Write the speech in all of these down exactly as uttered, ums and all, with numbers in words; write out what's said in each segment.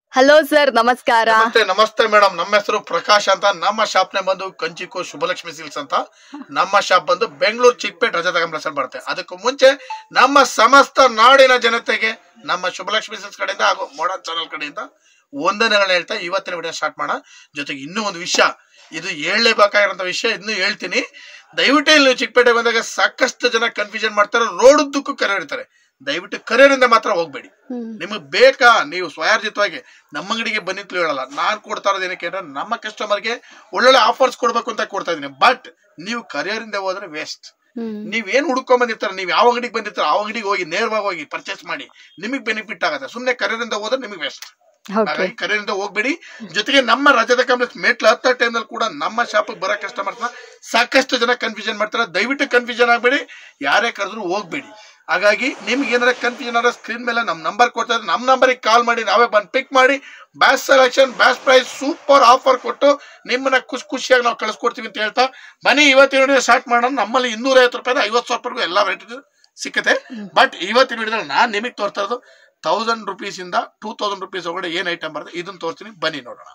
Hello sir, ನಮಸ್ಕಾರ. ನಮಸ್ತೆ ನಮಸ್ತೆ ಮೇಡಮ್. ನಮ್ಮ ಹೆಸರು ಪ್ರಕಾಶ್ ಅಂತ. ನಮ್ಮ ಶಾಪ್ ನೇ ಬಂದು ಕಂಚಿಕೋ ಶುಭಲಕ್ಷ್ಮಿ ಸಿಲ್ಕ್ಸ್ ಅಂತ. ನಮ್ಮ ಶಾಪ್ ಬಂದು ಬೆಂಗಳೂರು ಚಿಕ್ಕಪೇಟೆ ರಜತ ಕಾಂಪ್ಲೆಕ್ಸ್ ಅಲ್ಲಿ ಬರುತ್ತೆ. ಅದಕ್ಕೂ ಮುಂಚೆ ನಮ್ಮ ಸಮಸ್ತ ನಾಡಿನ ಜನತೆಗೆ ನಮ್ಮ ಶುಭಲಕ್ಷ್ಮಿ ಸಿಲ್ಕ್ಸ್ ಕಡೆಯಿಂದ ಹಾಗೂ ಮಾಡರ್ನ್ ಚಾನಲ್ ಕಡೆಯಿಂದ ವಂದನೆಗಳನ್ನ ಹೇಳ್ತಾ ಇವತ್ತಿನ ವಿಡಿಯೋ ಸ್ಟಾರ್ಟ್ ಮಾಡೋಣ. ಜೊತೆಗೆ ಇನ್ನೂ ಒಂದು ವಿಷಯ, ಇದು ಹೇಳಲೇಬೇಕಾಗಿರೋ ವಿಷಯ, ಇದನ್ನು ಹೇಳ್ತೀನಿ. ದಯವಿಟ್ಟು ಇಲ್ಲಿ ಚಿಕ್ಕಪೇಟೆ ಬಂದಾಗ ಸಾಕಷ್ಟು ಜನ ಕನ್ಫ್ಯೂಷನ್ ಮಾಡ್ತಾರೆ, ರೋಡ್ ಉದ್ದಕ್ಕೂ ಕರೆ ಇರ್ತಾರೆ. ದಯವಿಟ್ಟು ಕರೆಯಿಂದ ಮಾತ್ರ ಹೋಗ್ಬೇಡಿ. ನಿಮಗ್ ಬೇಕಾ ನೀವು ಸ್ವಯಾರ್ಜಿತವಾಗಿ ನಮ್ಮ ಅಂಗಡಿಗೆ ಬಂದಿತ್ತು ಹೇಳಲ್ಲ. ನಾನ್ ಕೊಡ್ತಾ ಇರೋದು ಏನಕ್ಕೆ ಅಂದ್ರೆ ನಮ್ಮ ಕಸ್ಟಮರ್ಗೆ ಒಳ್ಳೊಳ್ಳೆ ಆಫರ್ಸ್ ಕೊಡ್ಬೇಕು ಅಂತ ಕೊಡ್ತಾ ಇದೀನಿ. ಬಟ್ ನೀವು ಕರಿಯರಿಂದ ಹೋದ್ರೆ ವೇಸ್ಟ್. ನೀವ್ ಏನ್ ಹುಡ್ಕೊಂಡ್ ಬಂದಿರ್ತಾರ, ನೀವ್ ಯಾವ ಅಂಗಡಿಗೆ ಬಂದಿರ್ತಾರ ಆ ಅಂಗಡಿಗೆ ಹೋಗಿ ನೇರವಾಗಿ ಹೋಗಿ ಪರ್ಚೇಸ್ ಮಾಡಿ, ನಿಮಗ್ ಬೆನಿಫಿಟ್ ಆಗುತ್ತೆ. ಸುಮ್ನೆ ಕರಿಯರಿಂದ ಹೋದ್ರೆ ನಿಮಗೆ ವೇಸ್ಟ್. ಹಾಗಾಗಿ ಕರೆಯಿಂದ ಹೋಗ್ಬೇಡಿ. ಜೊತೆಗೆ ನಮ್ಮ ರಜತ ಕಾಂಪ್ಲೆಕ್ಸ್ ಮೆಟ್ಲು ಹತ್ತ ಟೈಮ್ ನಲ್ಲಿ ಕೂಡ ನಮ್ಮ ಶಾಪ್ ಬರೋ ಕಸ್ಟಮರ್ಸ್ ನ ಸಾಕಷ್ಟು ಜನ ಕನ್ಫ್ಯೂಷನ್ ಮಾಡ್ತಾರೆ. ದಯವಿಟ್ಟು ಕನ್ಫ್ಯೂಷನ್ ಆಗ್ಬೇಡಿ, ಯಾರೇ ಕರೆದ್ರು ಹೋಗ್ಬೇಡಿ. ಹಾಗಾಗಿ ನಿಮ್ಗೆ ಏನಾರ ಕನ್ಫ್ಯೂಷನ್ ಆದ್ರೆ ಸ್ಕ್ರೀನ್ ಮೇಲೆ ನಮ್ ನಂಬರ್ ಕೊಡ್ತಾ ಇದ್ರೆ ನಮ್ ನಂಬರ್ಗೆ ಕಾಲ್ ಮಾಡಿ, ನಾವೇ ಬಂದು ಪಿಕ್ ಮಾಡಿ best selection, best price, super offer ಕೊಟ್ಟು ನಿಮ್ಮನ್ನ ಖುಷಿ ಖುಷಿಯಾಗಿ ನಾವು ಕಳಿಸ್ಕೊಡ್ತೀವಿ ಅಂತ ಹೇಳ್ತಾ ಬನ್ನಿ ಇವತ್ತಿನ ವಿಡಿಯೋ ಸ್ಟಾರ್ಟ್ ಮಾಡೋಣ. ನಮ್ಮಲ್ಲಿ ಇನ್ನೂರ ಐವತ್ತು ರೂಪಾಯಿ ಐವತ್ತು ಸಾವಿರ ರೂಪಾಯಿ ಎಲ್ಲ ರೇಟ್ ಸಿಕ್ಕತ್ತೆ. ಬಟ್ ಇವತ್ತಿನ ವಿಡಿಯೋದಲ್ಲಿ ನಾನ್ ನಿಮಗೆ ತೋರ್ತಾ ಇರೋದು ತೌಸಂಡ್ ರುಪೀಸ್ ಇಂದ ಟೂ ತೌಸಂಡ್ ರುಪೀಸ್ ಒಳಗಡೆ ಏನ್ ಐಟಮ್ ಬರುತ್ತೆ ಇದನ್ನ ತೋರಿಸ್ತೀನಿ, ಬನ್ನಿ ನೋಡೋಣ.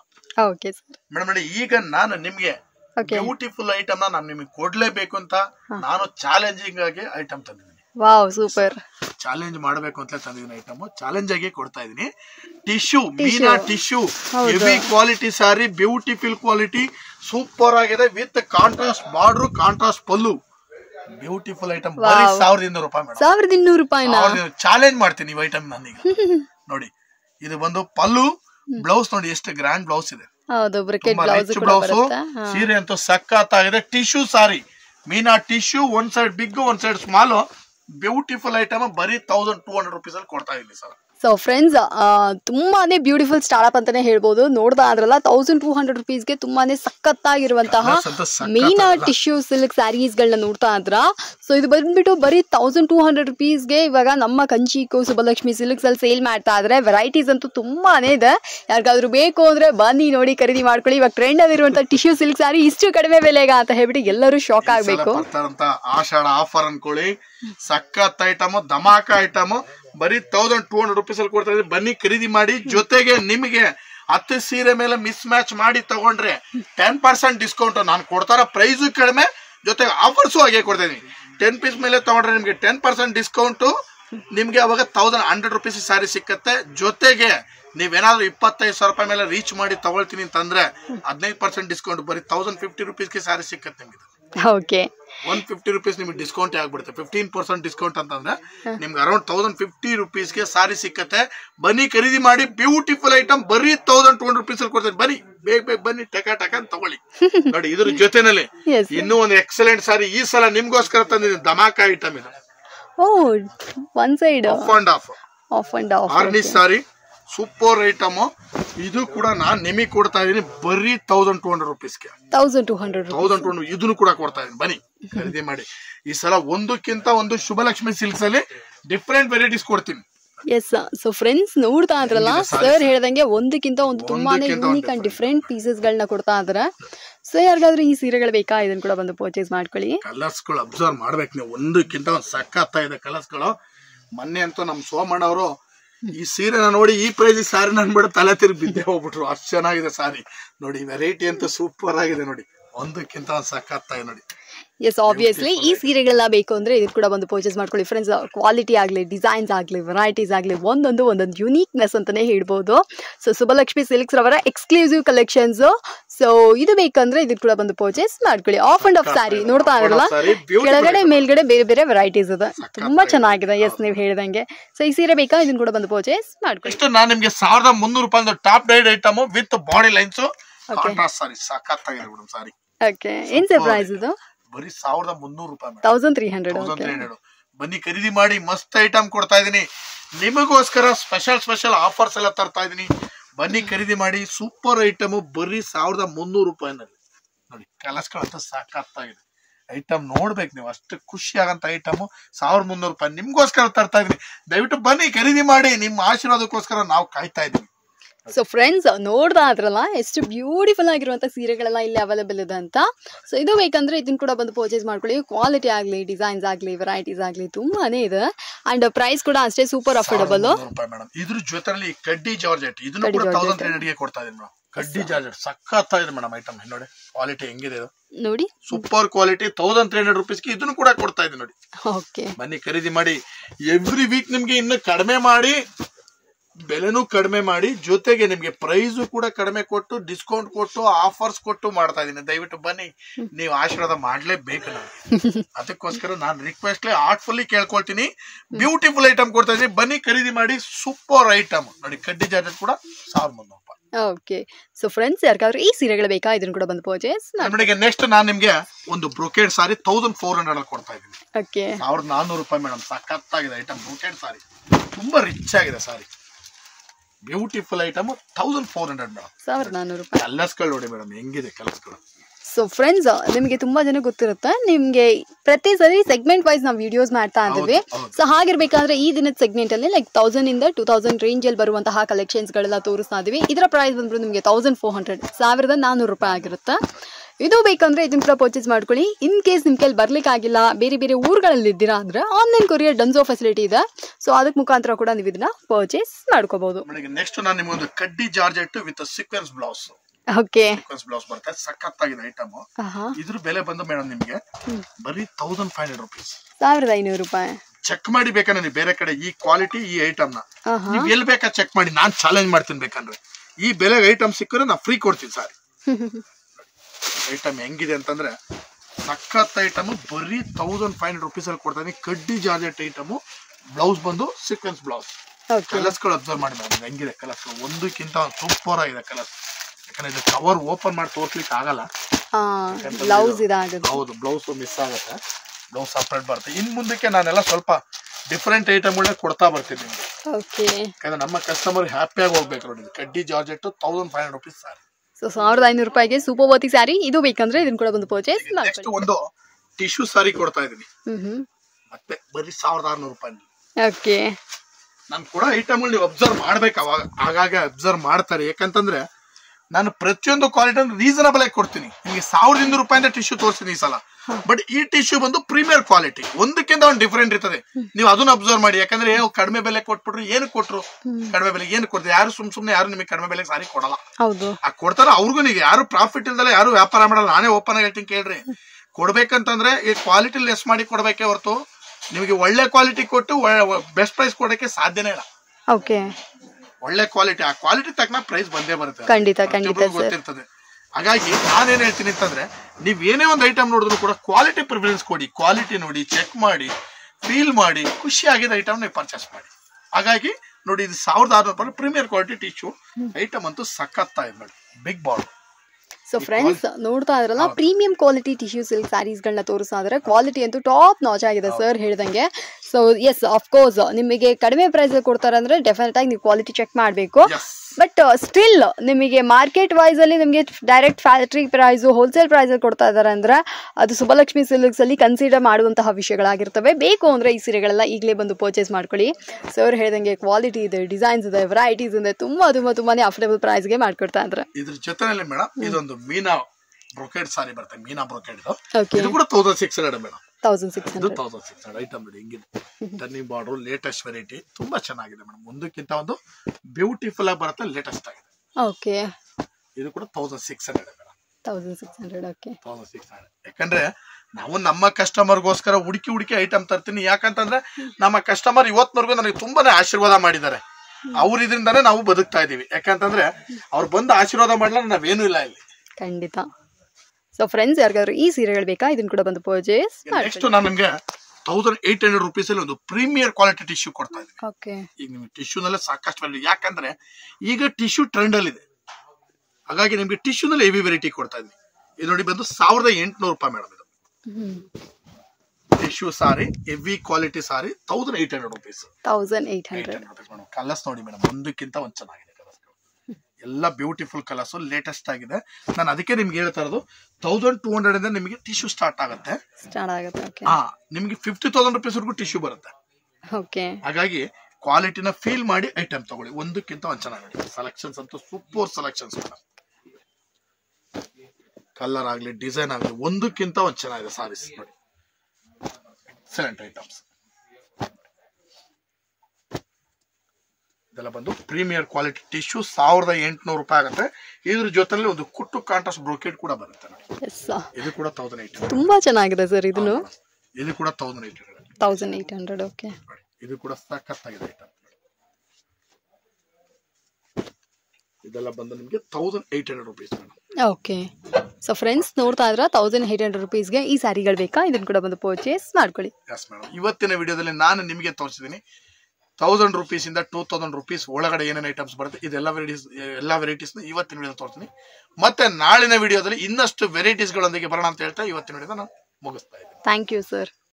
ಮೇಡಮ್ ನೋಡಿ, ಈಗ ನಾನು ನಿಮ್ಗೆ ಬ್ಯೂಟಿಫುಲ್ ಐಟಮ್ ನ ನಾನು ನಿಮಗೆ ಕೊಡ್ಲೇಬೇಕು ಅಂತ ನಾನು ಚಾಲೆಂಜಿಂಗ್ ಆಗಿ ಐಟಮ್ ತಂದಿದ್ದೀನಿ. Wow, super. ಚಾಲೆಂಜ್ ಮಾಡಬೇಕು ಅಂತ ತಂದಿದ್ದೀನಿ ಐಟಮ್, ಚಾಲೆಂಜ್ ಆಗಿ ಕೊಡ್ತಾ ಇದೀನಿ. Tissue, Meena tissue, heavy quality sari, beautiful quality, super ಆಗಿದೆ. With contrast border, contrast pallu, beautiful item. ಬರೀ ಸಾವಿರದ ಇನ್ನೂರು ರೂಪಾಯಿ ಮೇಡಮ್. ಸಾವಿರದ ಇನ್ನೂರು ರೂಪಾಯಿ ಚಾಲೆಂಜ್ ಮಾಡ್ತೀನಿ ಈ ಐಟಮ್ ನನಗೆ. ನೋಡಿ, ಇದು ಬಂದು ಪಲ್ಲು, ಬ್ಲೌಸ್ ನೋಡಿ ಎಷ್ಟು ಗ್ರ್ಯಾಂಡ್ ಬ್ಲೌಸ್ ಇದೆ. ರಿಚ್ ಬ್ಲೌಸ್, ಸೀರೆ ಅಂತೂ ಸಖತ್ತಾಗಿದೆ. ಟಿಶ್ಯೂ ಸಾರಿ, ಮೀನಾ ಟಿಶ್ಯೂ, ಒಂದ್ ಸೈಡ್ ಬಿಗ್ ಒಂದ್ ಸೈಡ್ ಸ್ಮಾಲ್, ಬ್ಯೂಟಿಫುಲ್ ಐಟಮ್. ಬರೀ ತೌಸಂಡ್ ಟೂ ಹಂಡ್ರೆಡ್ ರುಪೀಸ್ ಅಲ್ಲಿ ಕೊಡ್ತಾ ಇದೀನಿ ಸರ್. ಸೊ ಫ್ರೆಂಡ್ಸ್, ತುಂಬಾನೇ ಬ್ಯೂಟಿಫುಲ್ ಸ್ಟಾರ್ಟ್ಅಪ್ ಅಂತಾನೆ ಹೇಳ್ಬೋದು. ನೋಡ್ತಾ ಆದ್ರಲ್ಲ, ತೌಸಂಡ್ ಟೂ ಹಂಡ್ರೆಡ್ ರುಪೀಸ್ಗೆ ತುಂಬಾನೇ ಸಖತ್ತಾಗಿರುವಂತಹ ಮೀನಾ ಟಿಶ್ಯೂ ಸಿಲ್ಕ್ ಸ್ಯಾರೀಸ್ ಗಳನ್ನ ನೋಡ್ತಾ ಇದ್ರ. ಸೊ ಇದು ಬಂದ್ಬಿಟ್ಟು ಬರೀ ತೌಸಂಡ್ ಟೂ ಹಂಡ್ರೆಡ್ ರುಪೀಸ್ಗೆ ಇವಾಗ ನಮ್ಮ ಕಂಚಿಕೋ ಶುಭಲಕ್ಷ್ಮಿ ಸಿಲ್ಕ್ಸ್ ಅಲ್ಲಿ ಸೇಲ್ ಮಾಡ್ತಾ ಇದ್ರೆ. ವೆರೈಟೀಸ್ ಅಂತೂ ತುಂಬಾನೇ ಇದೆ. ಯಾರಿಗಾದ್ರೂ ಬೇಕು ಅಂದ್ರೆ ಬನ್ನಿ ನೋಡಿ ಖರೀದಿ ಮಾಡ್ಕೊಳ್ಳಿ. ಇವಾಗ ಟ್ರೆಂಡ್ ಆಗಿರುವಂತಹ ಟಿಶ್ಯೂ ಸಿಲ್ಕ್ ಸ್ಯಾರಿ ಇಷ್ಟು ಕಡಿಮೆ ಬೆಲೆಗ ಅಂತ ಹೇಳ್ಬಿಟ್ಟು ಎಲ್ಲರೂ ಶಾಕ್ ಆಗ್ಬೇಕು. ಆಷಾಢ ಆಫರ್ ಅನ್ಕೊಳ್ಳಿ, ಸಖತ್ ಐಟಮ್, ಧಮಾಕ ಐಟಮ್. ಬರೀ ತೌಸಂಡ್ ಟೂ ಹಂಡ್ರೆಡ್ ರುಪೀಸ್ ಅಲ್ಲಿ ಕೊಡ್ತಾ ಇದ್ರೆ, ಬನ್ನಿ ಖರೀದಿ ಮಾಡಿ. ಜೊತೆಗೆ ನಿಮಗೆ ಹತ್ತು ಸೀರೆ ಮೇಲೆ ಮಿಸ್ ಮ್ಯಾಚ್ ಮಾಡಿ ತಗೊಂಡ್ರೆ ಟೆನ್ ಪರ್ಸೆಂಟ್ ಡಿಸ್ಕೌಂಟ್. ನಾನು ಕೊಡ್ತಾರ ಪ್ರೈಸು ಕಡಿಮೆ, ಜೊತೆಗೆ ಆಫರ್ಸು ಹಾಗೆ ಕೊಡ್ತಾ ಇದೀನಿ. ಟೆನ್ ಪೀಸ್ ಮೇಲೆ ತಗೊಂಡ್ರೆ ನಿಮ್ಗೆ ಟೆನ್ ಪರ್ಸೆಂಟ್ ಡಿಸ್ಕೌಂಟ್, ನಿಮ್ಗೆ ಅವಾಗ ತೌಸಂಡ್ ಹಂಡ್ರೆಡ್ ರುಪೀಸ್ ಸಾರಿ ಸಿಕ್ಕತ್ತೆ. ಜೊತೆಗೆ ನೀವೇನಾದ್ರೂ ಇಪ್ಪತ್ತೈದು ಸಾವಿರ ರೂಪಾಯಿ ಮೇಲೆ ರೀಚ್ ಮಾಡಿ ತಗೊಳ್ತೀನಿ ಅಂತಂದ್ರೆ ಹದಿನೈದು ಪರ್ಸೆಂಟ್ ಡಿಸ್ಕೌಂಟ್, ಬರೀ ತೌಸಂಡ್ ಫಿಫ್ಟಿ ರುಪೀಸ್ಗೆ ಸಾರಿ ಸಿಕ್ಕತ್ತೆ ನಿಮ್ಗೆ. ಓಕೆ, ಒನ್ ಫಿಫ್ಟಿ ರುಪೀಸ್ ನಿಮ್ಗೆ ಡಿಸ್ಕೌಂಟ್ ಆಗ್ಬಿಡುತ್ತೆ. ಫಿಫ್ಟೀನ್ ಪರ್ಸೆಂಟ್ ಡಿಸ್ಕೌಂಟ್ ಅಂತಂದ್ರೆ ನಿಮ್ಗೆ ಅರೌಂಡ್ ತೌಸಂಡ್ ಫಿಫ್ಟಿ ರುಪೀಸ್ಗೆ ಸಾರಿ ಸಿಕ್ಕತ್ತೆ. ಬನ್ನಿ ಖರೀದಿ ಮಾಡಿ. ಬ್ಯೂಟಿಫುಲ್ ಐಟಮ್, ಬರೀ ತೌಸಂಡ್ ಟೂ ಹಂಡ್ರೆಡ್ ರುಪೀಸ್ ಅಲ್ಲಿ ಕೊಡ್ತಾರೆ. ಬನ್ನಿ, ಬೇಗ ಬೇಗ ಬನ್ನಿ, ಟಕ ಟಕ ಅಂತ ತಗೊಳ್ಳಿ. ನೋಡಿ, ಇದ್ರ ಜೊತೆನಲ್ಲಿ ಇನ್ನೂ ಒಂದು ಎಕ್ಸಲೆಂಟ್ ಸಾರಿ ಈ ಸಲ ನಿಮ್ಗೋಸ್ಕರ ತಂದಿದ್ದೀನಿ. ಧಮಾಕ ಐಟಮ್ ಇದು. One side half and half half and half ಆರ್ನಿಶ್ ಸಾರಿ, ಸೂಪರ್ ಐಟಮ್. ಇದು ಕೂಡ ನಾನ್ ನಿಮಗೆ ಕೊಡ್ತಾ ಇದೀನಿ ಬರೀ ತೌಸಂಡ್ ಟೂ ಹಂಡ್ರೆಡ್ ರುಪೀಸ್ಗೆ. Thousand two hundred thousand two hundred ಇದನ್ನು ಕೂಡ ಕೊಡ್ತಾ ಇದೀನಿ. ಬನ್ನಿ ಖರೀದಿ ಮಾಡಿ. ಈ ಸಲ ಒಂದಕ್ಕಿಂತ ಒಂದು ಶುಭಲಕ್ಷ್ಮಿ ಸಿಲ್ಕ್ಸ್ ಅಲ್ಲಿ ಡಿಫ್ರೆಂಟ್ ವೆರೈಟೀಸ್ ಕೊಡ್ತೀನಿ. ಎಸ್, ಸೊ ಫ್ರೆಂಡ್ಸ್ ನೋಡ್ತಾ ಇದ್ರಲ್ಲ, ಸರ್ ಹೇಳ್ದಂಗೆ ಒಂದಕ್ಕಿಂತ ಒಂದು ತುಂಬಾನೇ ಯೂನಿಕ್ ಅಂಡ್ ಡಿಫ್ರೆಂಟ್ ಪೀಸಸ್ ಗಳನ್ನ ಕೊಡ್ತಾ ಇದಾರೆ. ಸೊ ಯಾರಿಗಾದ್ರೂ ಈ ಸೀರೆಗಳು ಬೇಕಾ, ಇದನ್ನ ಕೂಡ ಬಂದು ಪರ್ಚೇಸ್ ಮಾಡ್ಕೊಳ್ಳಿ. ಕಲರ್ಸ್ ಗಳು ಅಬ್ಸರ್ವ್ ಮಾಡ್ಬೇಕು ನೀವು, ಒಂದಕ್ಕಿಂತ ಒಂದು ಸಖತ್ ಇದೆ ಕಲರ್ಸ್ ಗಳು. ಮೊನ್ನೆ ಅಂತೂ ನಮ್ ಸೋಮಣ್ಣ ಅವರು ಈ ಸೀರೆನ ನೋಡಿ ಈ ಪ್ರೈಸ್ ಸಾರಿ ನನ್ಬಿಡ ತಲೆ ತಿರುಗಿ ಬಿದ್ದೆ ಹೋಗ್ಬಿಟ್ರು. ಅಷ್ಟು ಚೆನ್ನಾಗಿದೆ ಸಾರಿ. ನೋಡಿ, ವೆರೈಟಿ ಅಂತ ಸೂಪರ್ ಆಗಿದೆ. ನೋಡಿ, ಒಂದಕ್ಕಿಂತ ಒಂದು ಸಖತ್ತಾಗಿದೆ ನೋಡಿ. ಎಸ್, ಆಬ್ವಿಯಸ್ಲಿ ಈ ಸೀರೆಗಳೆಲ್ಲ ಬೇಕು ಅಂದ್ರೆ ಇದಕ್ಕೆ ಕೂಡ ಬಂದು ಪರ್ಚೇಸ್ ಮಾಡ್ಕೊಳ್ಳಿ ಫ್ರೆಂಡ್ಸ್. ಕ್ವಾಲಿಟಿ ಆಗಲಿ, ಡಿಸೈನ್ಸ್ ಆಗಲಿ, ವೆರೈಟೀಸ್ ಆಗಲಿ, ಒಂದೊಂದು ಒಂದೊಂದು ಯುನೀಕ್ನೆಸ್ ಅಂತಾನೆ ಹೇಳ್ಬೋದು. ಸೊ ಶುಭಲಕ್ಷ್ಮಿ ಸಿಲ್ಕ್ಸ್ ಅವರ ಎಕ್ಸ್ಕ್ಲೂಸಿವ್ ಕಲೆಕ್ಷನ್ಸ್. ಸೊ ಇದು ಬೇಕಂದ್ರೆ ಇದಕ್ಕೆ ಕೂಡ ಬಂದು ಪರ್ಚೇಸ್ ಮಾಡ್ಕೊಳ್ಳಿ. ಆಫ್ ಅಂಡ್ ಆಫ್ ಸ್ಯಾರಿ ನೋಡ್ತಾ ಇರಲ್ಲ, ಕೆಳಗಡೆ ಮೇಲ್ಗಡೆ ಬೇರೆ ಬೇರೆ ವೆರೈಟೀಸ್ ಇದೆ, ತುಂಬಾ ಚೆನ್ನಾಗಿದೆ. ಎಸ್, ನೀವು ಹೇಳ್ದಂಗೆ. ಸೊ ಈ ಸೀರೆ ಬೇಕಾ, ಇದನ್ನ ಕೂಡ ಬಂದು ಪರ್ಚೇಸ್ ಮಾಡ್ಕೊಳ್ಳಿ. ಇಷ್ಟು ನಾನು ನಿಮ್ಗೆ ಸಾವಿರದ ಮುನ್ನೂರು ರೂಪಾಯಿ top dyed item with body lines sari ಸಖತ್ತಾಗಿದೆ ಮೇಡಮ್ ಸಾರಿ. ಓಕೆ, ಏನ್ ಸರ್ ಪ್ರೈಸ್ ಇದು? ಬರೀ ಸಾವಿರದ ಮುನ್ನೂರು ರೂಪಾಯಿ, ತೌಸಂಡ್ ತ್ರೀ ಹಂಡ್ರೆಡ್. ಬನ್ನಿ ಖರೀದಿ ಮಾಡಿ. ಮಸ್ತ್ ಐಟಮ್ ಕೊಡ್ತಾ ಇದೀನಿ ನಿಮಗೋಸ್ಕರ. ಸ್ಪೆಷಲ್ ಸ್ಪೆಷಲ್ ಆಫರ್ಸ್ ಎಲ್ಲ ತರ್ತಾ ಇದೀನಿ. ಬನ್ನಿ ಖರೀದಿ ಮಾಡಿ. ಸೂಪರ್ ಐಟಮ್, ಬರೀ ಸಾವಿರದ ಮುನ್ನೂರು ರೂಪಾಯಿನಲ್ಲಿ. ನೋಡಿ, ಕಲರ್ಸ್ಗಳಂತ ಸಾಕಾಗ್ತಾಗಿದೆ. ಐಟಮ್ ನೋಡ್ಬೇಕು ನೀವು, ಅಷ್ಟು ಖುಷಿ ಆಗಂತ ಐಟಮ್. ಸಾವಿರದ ಮುನ್ನೂರು ರೂಪಾಯಿ ನಿಮ್ಗೋಸ್ಕರ ತರ್ತಾ ಇದೀನಿ. ದಯವಿಟ್ಟು ಬನ್ನಿ ಖರೀದಿ ಮಾಡಿ. ನಿಮ್ಮ ಆಶೀರ್ವಾದಕ್ಕೋಸ್ಕರ ನಾವು ಕಾಯ್ತಾ ಇದೀವಿ. ಸೊ ಫ್ರೆಂಡ್ಸ್ ನೋಡ್ದಾ ಅದ್ರಲ್ಲ ಎಷ್ಟು ಬ್ಯೂಟಿಫುಲ್ ಆಗಿರುವಂತ ಸೀರೆಗಳೆಲ್ಲ ಇಲ್ಲಿ ಅವೈಲೇಬಲ್ ಇದೆ ಅಂತ. ಸೊ ಇದು ಬೇಕಂದ್ರೆ ಇದನ್ನ ಕೂಡ ಬಂದು ಪರ್ಚೇಸ್ ಮಾಡ್ಕೊಳ್ಳಿ. ಕ್ವಾಲಿಟಿ ಆಗ್ಲಿ, ಡಿಸೈನ್ಸ್ ಆಗ್ಲಿ, ವೆರೈಟೀಸ್ ಆಗ್ಲಿ ತುಂಬಾನೇ ಇದೆ. ಅಂಡ್ ಪ್ರೈಸ್ ಕೂಡ ಅಷ್ಟೇ ಸೂಪರ್ ಅಫೋರ್ಡಬಲ್. ಇದ್ರ ಜೊತೆಲಿ ಕಡ್ಡಿ ಜಾರ್ಜೆಟ್ ಇದನ್ನು ಕೂಡ ತೌಸಂಡ್ ತ್ರೀ ಹಂಡ್ರೆಡ್ ಗೆ ಕೊಡ್ತಾ ಇದೀನಿ ಮೇಡಮ್. ಕಡ್ಡಿ ಜಾರ್ಜೆಟ್ ಸಖತ್ ಇದೆ ಮೇಡಮ್ ಐಟಮ್. ನೋಡಿ ಕ್ವಾಲಿಟಿ ಹೆಂಗಿದೆ ಇದು ನೋಡಿ, super quality. Thousand three hundred ರುಪೀಸ್ಗೆ ಇದನ್ನು ಕೂಡ ಕೊಡ್ತಾ ಇದೆ ನೋಡಿ. ಓಕೆ ಬನ್ನಿ ಖರೀದಿ ಮಾಡಿ. ಎವ್ರಿ ವೀಕ್ ನಿಮ್ಗೆ ಇನ್ನು ಕಡಿಮೆ ಮಾಡಿ, ಬೆಲೆನೂ ಕಡಿಮೆ ಮಾಡಿ, ಜೊತೆಗೆ ನಿಮ್ಗೆ ಪ್ರೈಸ್ ಕೂಡ ಕಡಿಮೆ ಕೊಟ್ಟು, ಡಿಸ್ಕೌಂಟ್ ಕೊಟ್ಟು, ಆಫರ್ಸ್ ಕೊಟ್ಟು ಮಾಡ್ತಾ ಇದೀನಿ. ದಯವಿಟ್ಟು ಬನ್ನಿ, ನೀವು ಆಶೀರ್ವಾದ ಮಾಡ್ಲೇಬೇಕು ನನಗೆ. ಅದಕ್ಕೋಸ್ಕರ ನಾನು ರಿಕ್ವೆಸ್ಟ್ ಆರ್ಟ್ಫುಲ್ಲಿ ಕೇಳ್ಕೊಳ್ತೀನಿ. ಬ್ಯೂಟಿಫುಲ್ ಐಟಮ್ ಕೊಡ್ತಾ ಇದೀನಿ, ಬನ್ನಿ ಖರೀದಿ ಮಾಡಿ. ಸೂಪರ್ ಐಟಮ್ ನೋಡಿ. ಕಡ್ಡಿ ಜಾರ್ಜೆಟ್ ಕೂಡ ಸಾವಿರದ ಮುನ್ನೂರು ರೂಪಾಯಿ. ಓಕೆ ಸೊ ಫ್ರೆಂಡ್ಸ್ ಯಾರಿಗಾದ್ರೂ ಈ ಸೀರೆಗಳು ಬೇಕಾ ಇದನ್ನು ಕೂಡ ಬಂದು ಪರ್ಚೇಸ್ ಮಾಡಿ. ನೆಕ್ಸ್ಟ್ ನಾನು ನಿಮ್ಗೆ ಒಂದು brocade sari thousand four hundred ಅಲ್ಲಿ ಕೊಡ್ತಾ ಇದ್ದೀನಿ. ಓಕೆ ಸಾವಿರದ ನಾನ್ನೂರು ರೂಪಾಯಿ ಮೇಡಮ್. ಸಖತ್ತಾಗಿದೆ ಐಟಮ್. ಬ್ರೊಕೇಡ್ ಸಾರಿ ತುಂಬಾ ರಿಚ್ ಆಗಿದೆ sari. Beautiful item thousand four hundred madam. ಸಾವಿರದ ನಾನ್ನೂರು ರೂಪಾಯಿ. ಕಲರ್ಸ್ಗಳು ನೋಡಿ ಮೇಡಮ್ ಹೆಂಗಿದೆ ಕಲರ್ಸ್ಗಳು. ಸೊ ಫ್ರೆಂಡ್ಸ್ ನಿಮಗೆ ತುಂಬಾ ಜನ ಗೊತ್ತಿರುತ್ತೆ, ನಿಮ್ಗೆ ಪ್ರತಿ ಸರಿ ಸೆಗ್ಮೆಂಟ್ ವೈಸ್ ನಾವು ವಿಡಿಯೋಸ್ ಮಾಡ್ತಾ ಇದ್ದೀವಿ. ಸೊ ಹಾಗಿರ್ಬೇಕಾದ್ರೆ ಈ ದಿನದ ಸೆಗ್ಮೆಂಟ್ ಅಲ್ಲಿ ಲೈಕ್ ತೌಸಂಡ್ ಇಂದ ಟೂ ತೌಸಂಡ್ ರೇಂಜ್ ಅಲ್ಲಿ ಬರುವಂತಹ ಕಲೆಕ್ಷನ್ಸ್ ಗಳೆಲ್ಲ ತೋರಿಸ್ತಾ ಇದೀವಿ. ಇದರ ಪ್ರೈಸ್ ಬಂದ್ಬಿಟ್ಟು ನಿಮಗೆ ತೌಸಂಡ್ ಫೋರ್ ಹಂಡ್ರೆಡ್ ಸಾವಿರದ ನಾನ್ನೂರು ರೂಪಾಯಿ ಆಗಿರುತ್ತೆ. ಇದು ಬೇಕಂದ್ರೆ ಇದನ್ನ ಕೂಡ ಪರ್ಚೇಸ್ ಮಾಡ್ಕೊಳ್ಳಿ. ಇನ್ ಕೇಸ್ ನಿಮ್ ಕೈಲಿ ಬರ್ಲಿಕ್ಕೆ ಆಗಿಲ್ಲ, ಬೇರೆ ಬೇರೆ ಊರುಗಳಲ್ಲಿ ಇದ್ದೀರಾ ಅಂದ್ರೆ ಆನ್ಲೈನ್ ಕೊರಿಯರ್ ಡನ್ಸೋ ಫೆಸಿಲಿಟಿ ಇದೆ. ಸೊ ಅದಕ್ಕೆ ಮುಖಾಂತರ ಕೂಡ ನೀವು ಇದನ್ನ ಪರ್ಚೇಸ್ ಮಾಡ್ಕೋಬಹುದು. ನೆಕ್ಸ್ಟ್ ನಾನು ನಿಮಗೆ ಕಡ್ಡಿ georgette with sequence blouse. Okay sequence blouse ಬರುತ್ತೆ. ಸಖತ್ತಾಗಿದೆ ಐಟಮ್. ಇದ್ರ ಬೆಲೆ ಬಂದು ಮೇಡಮ್ ನಿಮ್ಗೆ ಬರೀ ತೌಸಂಡ್ ಫೈವ್ ಹಂಡ್ರೆಡ್ ರುಪೀಸ್. ಸಾವಿರದ ಐನೂರು ರೂಪಾಯಿ. ಚೆಕ್ ಮಾಡಿ ಬೇಕಂದ್ರೆ ನೀವು ಬೇರೆ ಕಡೆ ಈ ಕ್ವಾಲಿಟಿ ಈ ಐಟಮ್ ನ ನೀವು ಎಲ್ಲಿ ಬೇಕಾ ಚೆಕ್ ಮಾಡಿ. ನಾನ್ ಚಾಲೆಂಜ್ ಮಾಡ್ತೀನಿ, ಬೇಕಂದ್ರೆ ಈ ಬೆಲೆಗೆ ಐಟಮ್ ಸಿಕ್ಕರೆ ನಾ ಫ್ರೀ ಕೊಡ್ತೀನಿ ಸಾರಿ. ಐಟಮ್ ಹೆಂಗಿದೆ ಅಂತಂದ್ರೆ ಸಖತ್ ಐಟಮ್. ಬರೀ ತೌಸಂಡ್ ಫೈವ್ ಹಂಡ್ರೆಡ್ ರುಪೀಸ್ ಅಲ್ಲಿ ಕೊಡ್ತಾ ಇದೀನಿ. ಕಡ್ಡಿ ಜಾರ್ಜೆಟ್ ಐಟಮ್. ಬ್ಲೌಸ್ ಬಂದು ಸೀಕ್ವೆನ್ಸ್ ಬ್ಲೌಸ್. ಕಲರ್ಸ್ ಗಳು ಅಬ್ಸರ್ವ್ ಮಾಡಿ ಮೇಡಮ್ ಹೆಂಗಿದೆ ಕಲರ್ಸ್. ಒಂದಕ್ಕಿಂತ ಸೂಪರ್ ಆಗಿದೆ ಕಲರ್ಸ್. ಯಾಕಂದ್ರೆ ಇದು ಕವರ್ ಓಪನ್ ಮಾಡಿ ತೋರ್ಸ್ಲಿಕ್ಕೆ ಆಗಲ್ಲ. ಬ್ಲೌಸ್ ಇದಾಗುತ್ತೆ. ಹೌದು, ಬ್ಲೌಸ್ ಮಿಸ್ ಆಗುತ್ತೆ. ಬ್ಲೌಸ್ ಸಪ್ರೇಟ್ ಬರುತ್ತೆ. ಇನ್ ಮುಂದಕ್ಕೆ ನಾನೆಲ್ಲ ಸ್ವಲ್ಪ ಡಿಫ್ರೆಂಟ್ ಐಟಮ್ ಗಳನ್ನ ಕೊಡ್ತಾ ಬರ್ತೀನಿ ನಿಮ್ಗೆ. ಓಕೆ ಯಾಕಂದ್ರೆ ನಮ್ಮ ಕಸ್ಟಮರ್ ಹ್ಯಾಪಿಯಾಗಿ ಹೋಗ್ಬೇಕು ನೋಡಿ. ಕಡ್ಡಿ georgette thousand five hundred rupees sari. So ಸಾವಿರದ ಐನೂರು ರೂಪಾಯಿಗೆ ಸೂಪರ್ ವರ್ತಿ ಸ್ಯಾರಿ. ಇದು ಬೇಕಂದ್ರೆ ಇದನ್ನ ಕೂಡ ಬಂದು ಪರ್ಚೇಸ್ ಮಾಡಿ. ನೆಕ್ಸ್ಟ್ ಒಂದು ಟಿಶ್ಯೂ ಸಾರಿ ಕೊಡ್ತಾ ಇದೀನಿ. ಮತ್ತೆ ಬರೀ ಸಾವಿರದ ಆರ್ನೂರು ರೂಪಾಯಿ. ಓಕೆ ನಾನು ಕೂಡ ಐಟಮ್ ನೀವು ಅಬ್ಸರ್ವ್ ಮಾಡ್ಬೇಕು. ಅವಾಗ ಆಗಾಗ ಅಬ್ಸರ್ವ್ ಮಾಡ್ತಾರೆ. ಯಾಕಂತಂದ್ರೆ ನಾನು ಪ್ರತಿಯೊಂದು ಕ್ವಾಲಿಟಿ ರೀಸನಬಲ್ ಆಗಿ ಕೊಡ್ತೀನಿ. ನಿಮಗೆ ಸಾವಿರದ ಇನ್ನೂರು ರೂಪಾಯಿಂದ ಟಿಶ್ಯೂ ತೋರಿಸ್ತೀನಿ ಈ ಸಲ. ಬಟ್ ಈ ಟಿಶ್ಯೂ ಬಂದು ಪ್ರೀಮಿಯರ್ ಕ್ವಾಲಿಟಿ. ಒಂದಕ್ಕಿಂತ ಒಂದು ಡಿಫ್ರೆಂಟ್ ಇರ್ತದೆ. ನೀವು ಅದನ್ನ ಅಬ್ಸರ್ವ್ ಮಾಡಿ. ಯಾಕಂದ್ರೆ ಕಡಿಮೆ ಬೆಲೆ ಕೊಟ್ಬಿಟ್ರು ಏನು ಕೊಟ್ರು ಕಡಿಮೆ ಬೆಲೆ ಏನು ಕೊಡ್ತಾರೆ. ಯಾರು ಸುಮ್ ಸುಮ್ನೆ ಯಾರು ನಿಮಗೆ ಕಡಿಮೆ ಬೆಲೆಗೆ ಸಾರಿ ಕೊಡಲ್ಲ. ಹೌದು, ಆ ಕೊಡ್ತಾರ ಅವ್ರಿಗೂ ನೀವು ಯಾರು ಪ್ರಾಫಿಟ್ ಇಲ್ದಲ್ಲ ಯಾರು ವ್ಯಾಪಾರ ಮಾಡಲ್ಲ. ನಾನೇ ಓಪನ್ ಆಗಿ ಹೇಳ್ತೀನಿ ಕೇಳ್ರಿ. ಕೊಡ್ಬೇಕಂತಂದ್ರೆ ಈ ಕ್ವಾಲಿಟಿ ಲೆಸ್ ಮಾಡಿ ಕೊಡ್ಬೇಕೇ ಹೊರತು ನಿಮಗೆ ಒಳ್ಳೆ ಕ್ವಾಲಿಟಿ ಕೊಟ್ಟು ಬೆಸ್ಟ್ ಪ್ರೈಸ್ ಕೊಡಕ್ಕೆ ಸಾಧ್ಯನೇ ಇಲ್ಲ. ಓಕೆ ಒಳ್ಳೆ ಕ್ವಾಲಿಟಿ, ಆ ಕ್ವಾಲಿಟಿ ತಕ್ಕ ಪ್ರೈಸ್ ಬಂದೇ ಬರುತ್ತೆ. ಖಂಡಿತ ಖಂಡಿತ ಗೊತ್ತಿರ್ತದೆ. ಹಾಗಾಗಿ ನಾನೇನ್ ಹೇಳ್ತೀನಿ ಅಂತಂದ್ರೆ ನೀವ್ ಏನೇ ಒಂದು ಐಟಮ್ ನೋಡಿದ್ರು ಕೂಡ ಕ್ವಾಲಿಟಿ ಪ್ರಿಫರೆನ್ಸ್ ಕೊಡಿ. ಕ್ವಾಲಿಟಿ ನೋಡಿ, ಚೆಕ್ ಮಾಡಿ, ಫೀಲ್ ಮಾಡಿ, ಖುಷಿ ಆಗಿದ ಐಟಮ್ ನೀವು ಪರ್ಚೇಸ್ ಮಾಡಿ. ಹಾಗಾಗಿ ನೋಡಿ ಇದು ಸಾವಿರದ ಆರ್ನೂರು ರೂಪಾಯಿ ಪ್ರೀಮಿಯರ್ ಕ್ವಾಲಿಟಿ ಟಿಶ್ಯೂ ಐಟಮ್ ಅಂತೂ ಸಖತ್ತ ಇದೆ ನೋಡಿ. Big ball. ಸೊ ಫ್ರೆಂಡ್ಸ್ ನೋಡ್ತಾ ಇದ್ರಲ್ಲ, premium quality tissue silk sarees ಗಳನ್ನ ತೋರಿಸ್ತಾ ಇದ್ರೆ ಕ್ವಾಲಿಟಿ ಅಂತೂ ಟಾಪ್ ನಾಚ್ ಆಗಿದೆ ಸರ್ ಹೇಳ್ದಂಗೆ. ಸೊ ಎಸ್ ಆಫ್ ಕೋರ್ಸ್ ನಿಮಗೆ ಕಡಿಮೆ ಪ್ರೈಸ್ ಕೊಡ್ತಾರೆ ಅಂದ್ರೆ ಡೆಫಿನೆಟ್ ಆಗಿ ನೀವು ಕ್ವಾಲಿಟಿ ಚೆಕ್ ಮಾಡಬೇಕು. ಬಟ್ ಸ್ಟಿಲ್ ನಿಮಗೆ ಮಾರ್ಕೆಟ್ ವೈಸ್ ಅಲ್ಲಿ ನಿಮಗೆ direct factory price wholesale price ಅಲ್ಲಿ ಕೊಡ್ತಾ ಇದಾರೆ ಅಂದ್ರೆ ಅದು ಸುಬ್ಬಲಕ್ಷ್ಮಿ ಸಿಲ್ಕ್ಸ್ ಅಲ್ಲಿ ಕನ್ಸಿಡರ್ ಮಾಡುವಂತಹ ವಿಷಯಗಳಾಗಿರ್ತವೆ. ಬೇಕು ಅಂದ್ರೆ ಈ ಸೀರೆಗಳೆಲ್ಲ ಈಗಲೇ ಬಂದು ಪರ್ಚೇಸ್ ಮಾಡ್ಕೊಳ್ಳಿ. ಸರ್ ಹೇಳ್ದಂಗೆ ಕ್ವಾಲಿಟಿ ಇದೆ, ಡಿಸೈನ್ಸ್ ಇದೆ, ವೆರೈಟೀಸ್ ಇದೆ, ತುಂಬಾ ತುಂಬಾ ತುಂಬಾನೇ ಅಫೋರ್ಡಬಲ್ ಪ್ರೈಸ್ ಗೆ ಮಾಡ್ಕೊಡ್ತಾ ಇದ್ರೆ. ಇದ್ರ ಜೊತೆನಲ್ಲಿ ಮೇಡಮ್ ಇದೊಂದು ಮೀನಾ ಬ್ರೊಕೇಡ್ ಸಾರಿ ಬರುತ್ತೆ. ಮೀನಾ ಬ್ರೊಕೇಡ್ ಇದು ಕೂಡ thousand six hundred madam. Thousand six hundred thousand six hundred item ನೋಡಿ ಹೆಂಗಿದೆ. ಟರ್ನಿಂಗ್ ಬಾರ್ಡರ್ ಲೇಟೆಸ್ಟ್ ವೆರೈಟಿ ತುಂಬಾ ಚೆನ್ನಾಗಿದೆ ಮೇಡಮ್. ಒಂದಕ್ಕಿಂತ ಒಂದು ಬ್ಯೂಟಿಫುಲ್ ಆಗಿ ಬರುತ್ತೆ, ಲೇಟೆಸ್ಟ್ ಆಗಿದೆ. ಓಕೆ ಇದು ಕೂಡ thousand six hundred madam. Thousand six hundred okay thousand six hundred. ಯಾಕಂದ್ರೆ ನಾವು ನಮ್ಮ ಕಸ್ಟಮರ್ಗೋಸ್ಕರ ಹುಡುಕಿ ಹುಡುಕಿ ಐಟಮ್ ತರ್ತೀನಿ. ಯಾಕಂತಂದ್ರೆ ನಮ್ಮ ಕಸ್ಟಮರ್ ಇವತ್ತಿನವರೆಗೂ ನನಗೆ ತುಂಬಾನೇ ಆಶೀರ್ವಾದ ಮಾಡಿದ್ದಾರೆ. ಅವ್ರ ಇದರಿಂದಾನೇ ನಾವು ಬದುಕ್ತಾ ಇದೀವಿ. ಯಾಕಂತಂದ್ರೆ ಅವ್ರು ಬಂದು ಆಶೀರ್ವಾದ ಮಾಡಲ್ಲ ನಾವೇನು ಇಲ್ಲ ಇಲ್ಲಿ. ಖಂಡಿತ. ಸೊ ಫ್ರೆಂಡ್ಸ್ ಯಾರಿಗಾದ್ರು ಈ ಸೀರೆಗಳು ಬೇಕಾ ಇದನ್ನ ಕೂಡ ಬಂದು ಪರ್ಚೇಸ್ ಮಾಡಿ. ನೆಕ್ಸ್ಟ್ ನಾನು ನಿಮಗೆ ತೌಸಂಡ್ ಏಟ್ ಹಂಡ್ರೆಡ್ ರುಪೀಸ್ ಅಲ್ಲಿ ಒಂದು ಪ್ರೀಮಿಯರ್ ಕ್ವಾಲಿಟಿ ಟಿಶ್ಯೂ ಕೊಡ್ತಾ ಇದ್ದೀನಿ. ಓಕೆ ಈಗ ನಿಮ್ಗೆ ಟಿಶ್ಯೂನಲ್ಲೇ ಸಾಕಷ್ಟು ವ್ಯಾಲ್ಯೂ. ಯಾಕಂದ್ರೆ ಈಗ ಟಿಶ್ಯೂ ಟ್ರೆಂಡ್ ಅಲ್ಲಿ ಇದೆ. ಹಾಗಾಗಿ ನಿಮ್ಗೆ ಟಿಶ್ಯೂನಲ್ಲಿ ಹೆವಿ ವೆರೈಟಿ ಕೊಡ್ತಾ ಇದ್ದೀನಿ. ಇದು ನೋಡಿ ಬಂದು ಸಾವಿರದ ಎಂಟುನೂರು ರೂಪಾಯಿ ಮೇಡಮ್. ಇದು tissue sari heavy quality sari thousand eight hundred rupees. Thousand eight hundred madam. Colours ನೋಡಿ ಮೇಡಮ್ ಒಂದಕ್ಕಿಂತ ಒಂದ್ ಚೆನ್ನಾಗಿದೆ. ಎಲ್ಲ ಬ್ಯೂಟಿಫುಲ್ ಕಲರ್ಸ್ ಲೇಟೆಸ್ಟ್ ಆಗಿದೆ. ನಾನು ಅದಕ್ಕೆ ನಿಮ್ಗೆ ಹೇಳ್ತಾ ಇರೋದು ತೌಸಂಡ್ ಟೂ ಹಂಡ್ರೆಡ್ ಇಂದ ನಿಮಗೆ ಟಿಶ್ಯೂ ಸ್ಟಾರ್ಟ್ ಆಗುತ್ತೆ. ಸ್ಟಾರ್ಟ್ ಆಗುತ್ತೆ. ಹಾ, ನಿಮ್ಗೆ ಫಿಫ್ಟಿ ತೌಸಂಡ್ ರುಪೀಸ್ ವರ್ಗೂ ಟಿಶ್ಯೂ ಬರುತ್ತೆ. ಓಕೆ. ಹಾಗಾಗಿ ಕ್ವಾಲಿಟಿನ ಫೀಲ್ ಮಾಡಿ ಐಟಮ್ ತಗೊಳ್ಳಿ. ಒಂದಕ್ಕಿಂತ ಒಂದ್ ಚೆನ್ನಾಗಿ ಸೆಲೆಕ್ಷನ್ಸ್ ಅಂತೂ ಸೂಪರ್ ಸೆಲೆಕ್ಷನ್ಸ್. ಕಲರ್ ಆಗ್ಲಿ ಡಿಸೈನ್ ಆಗ್ಲಿ ಒಂದಕ್ಕಿಂತ ಒಂದ್ ಚೆನ್ನಾಗಿದೆ ಸಾರೀಸ್ ನೋಡಿ. Excellent items. ಇದೆಲ್ಲ ಬಂದು ಪ್ರೀಮಿಯರ್ ಕ್ವಾಲಿಟಿ ಟಿಶ್ಯೂ ಸಾವಿರದ ಎಂಟುನೂರು ರೂಪಾಯಿ ಆಗುತ್ತೆ. ಇದ್ರ ಜೊತೆಲಿ ಒಂದು ಕುಟ್ಟು ಕಾಂಟ್ರಾಸ್ಟ್ ಬ್ರೋಕೆಟ್ ಕೂಡ ಬರುತ್ತೆ ನೋಡಿ. ಇದು ಕೂಡ ತೌಸಂಡ್ ಏಟ್ ಹಂಡ್ರೆಡ್. ತುಂಬಾ ಚೆನ್ನಾಗಿದೆ ಸರ್. ಇದನ್ನು ಇದು ಕೂಡ thousand eight hundred. Thousand eight hundred. Okay. ಇದು ಕೂಡ ಸಖತ್ತಾಗಿದೆ ಐಟಮ್. ಇದೆಲ್ಲ ಬಂದು ನಿಮಗೆ thousand eight hundred rupees. Okay. So friends ನೋಡ್ತಾ ಇದ್ರ ತೌಸಂಡ್ ಏಟ್ ಹಂಡ್ರೆಡ್ ರುಪೀಸ್ಗೆ ಈ ಸ್ಯಾರಿಗಳು ಬೇಕಾ? ಇದನ್ನ ಕೂಡ ಬಂದು ಪರ್ಚೇಸ್ ಮಾಡ್ಕೊಳ್ಳಿ. Yes madam. ಇವತ್ತಿನ ವಿಡಿಯೋದಲ್ಲಿ ನಾನು ನಿಮಗೆ ತೋರಿಸಿದ್ದೀನಿ ತೌಸಂಡ್ ರುಪೀಸ್ ಇಂದ ಟೂ ತೌಸಂಡ್ ರುಪೀಸ್ ಒಳಗಡೆ ಏನೇನು ಐಟಮ್ಸ್ ಬರುತ್ತೆ ಇದೆಲ್ಲ ವೆರೈಟೀಸ್ ಎಲ್ಲ ವೆರೈಟೀಸ್ ಇವತ್ತಿನ ವಿಡಿಯೋ ತೋರಿಸ್ತೀನಿ. ಮತ್ತೆ ನಾಳಿನ ವಿಡಿಯೋದಲ್ಲಿ ಇನ್ನಷ್ಟು ವೆರೈಟೀಸ್ ಗಳೊಂದಿಗೆ ಬರೋಣ ಅಂತ ಹೇಳ್ತಾ ಇವತ್ತಿನ ವಿಡಿಯೋ ನಾನು ಮುಗಿಸ್ತಾ ಇದ್ದೀನಿ. Thank you sir.